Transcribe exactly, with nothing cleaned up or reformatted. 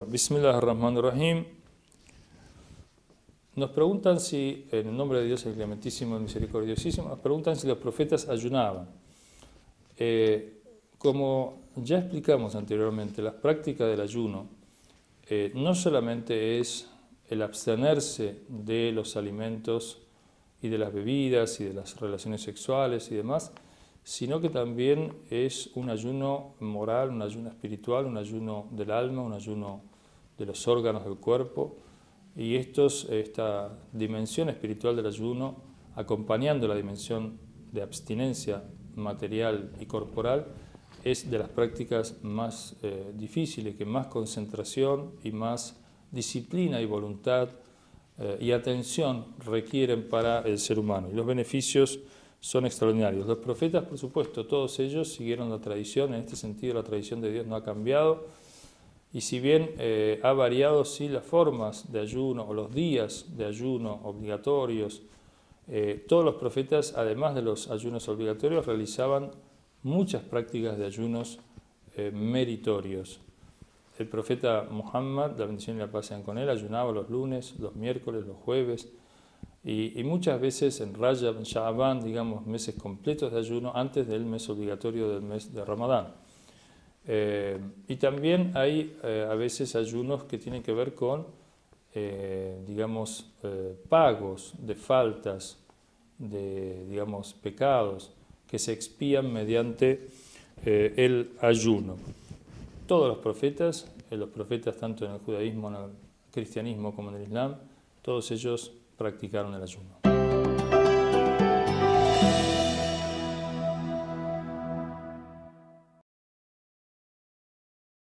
Bismillahirrahmanirrahim. Nos preguntan si, en el nombre de Dios el Clementísimo, el Misericordiosísimo, nos preguntan si los profetas ayunaban. Eh, como ya explicamos anteriormente, las prácticas del ayuno eh, no solamente es el abstenerse de los alimentos y de las bebidas y de las relaciones sexuales y demás, sino que también es un ayuno moral, un ayuno espiritual, un ayuno del alma, un ayuno de los órganos del cuerpo, y estos, esta dimensión espiritual del ayuno, acompañando la dimensión de abstinencia material y corporal, es de las prácticas más eh, difíciles, que más concentración y más disciplina y voluntad eh, y atención requieren para el ser humano, y los beneficios son extraordinarios. Los profetas, por supuesto, todos ellos siguieron la tradición. En este sentido, la tradición de Dios no ha cambiado, y si bien eh, ha variado sí las formas de ayuno o los días de ayuno obligatorios, eh, todos los profetas, además de los ayunos obligatorios, realizaban muchas prácticas de ayunos eh, meritorios. El profeta Muhammad, la bendición y la paz sean con él, ayunaba los lunes, los miércoles, los jueves, y, y muchas veces en Rajab, en Sha'ban, digamos, meses completos de ayuno antes del mes obligatorio del mes de Ramadán. Eh, y también hay eh, a veces ayunos que tienen que ver con, eh, digamos, eh, pagos de faltas, de, digamos, pecados que se expían mediante eh, el ayuno. Todos los profetas, eh, los profetas tanto en el judaísmo, en el cristianismo como en el islam, todos ellos practicaron el ayuno.